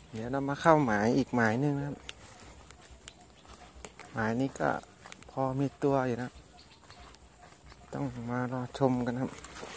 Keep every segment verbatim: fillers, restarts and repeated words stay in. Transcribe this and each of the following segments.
เดี๋ยวเรามาเข้าหมายอีกหมายหนึ่งนะครับหมายนี้ก็พอมีตัวอยู่นะต้องมารอชมกันครับ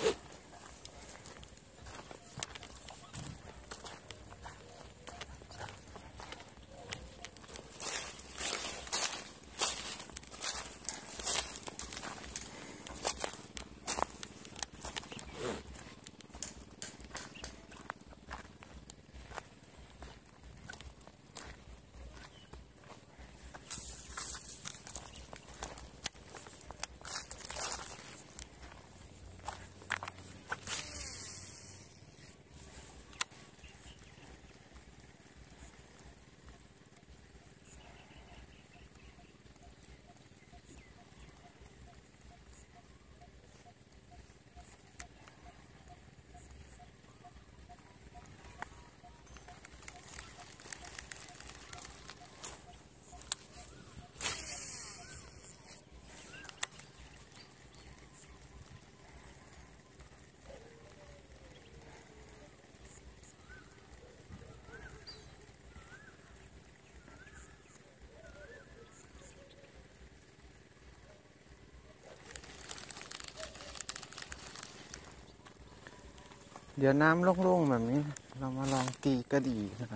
เดี๋ยวน้ำโล่งๆแบบนี้เรามาลองตีกระดี่นะครับ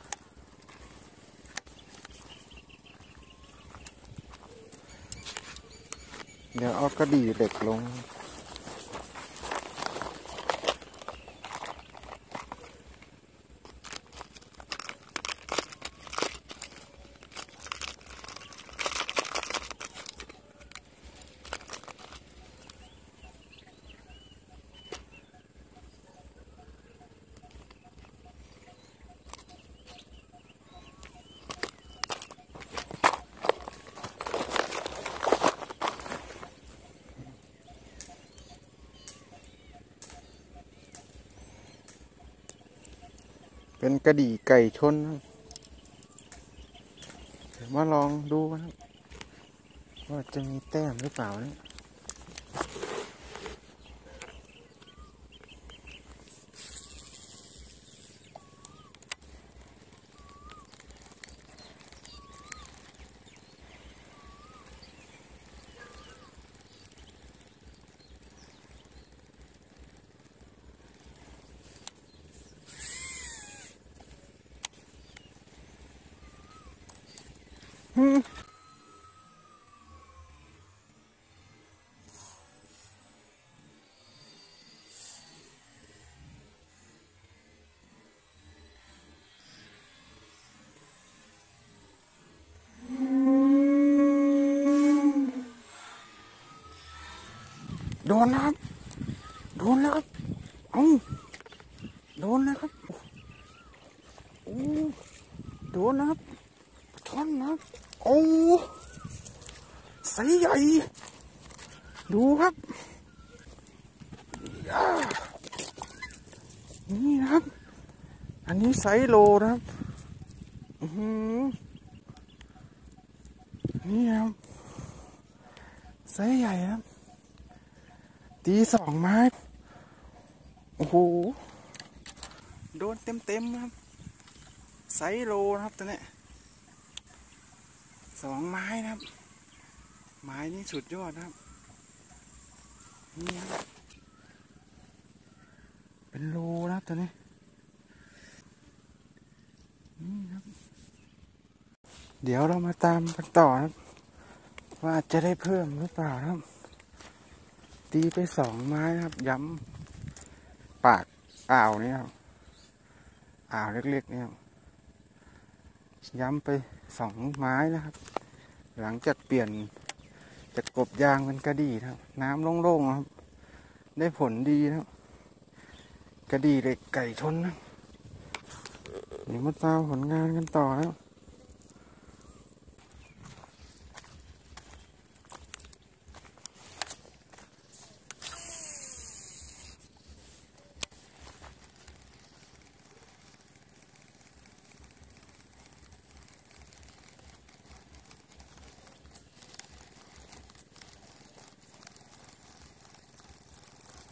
เดี๋ยวเอากระดี่เหล็กลงเป็นกระดี่ไก่ชนนะเดี๋ยวมาลองดูนะครับว่าจะมีแต้มหรือเปล่าเนี่ยโดนนะครับโดนแล้วครับเอ้าโดนแล้วครับโอ้โดนนะครับท่อนนะครับโอ้ไซส์ใหญ่ดูครับนี่นะครับอันนี้ไซส์โลนะครับอือนี่ครับไซส์ใหญ่ครับตีสองไม้โอ้โหโดนเต็มเต็มครับไซส์โลนะครับตัวนี้สองไม้นะครับไม้นี้สุดยอดนะครับนี่ครับเป็นโลนะครับตัวนี้นี่ครับเดี๋ยวเรามาตามกันต่อครับว่าจะได้เพิ่มหรือเปล่าครับตีไปสองไม้นะครับย้ำปากอ่าวนี่ครับอ่าวเล็กๆนี่ครับย้ำไปสองไม้นะครับหลังจากเปลี่ยนจากกบยางเป็นกระดี่ครับน้ำโล่งๆครับได้ผลดีนะครับกระดี่เหล็กไก่ชนนะเดี๋ยวมาตามผลงานกันต่อแล้ว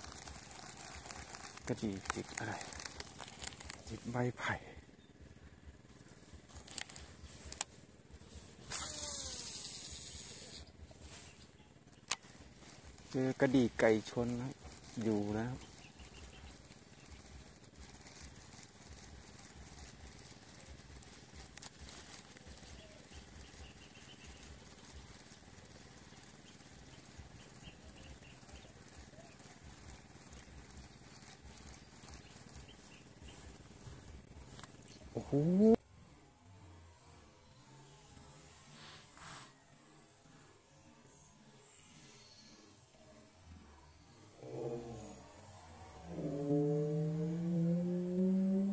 กระดี่ติดอะไรติดใบไผ่เจอกระดี่ไก่ชนครับอยู่นะครับโอ้โห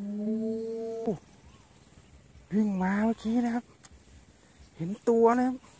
วิ่งมาเมื่อกี้นะครับเห็นตัวนะครับ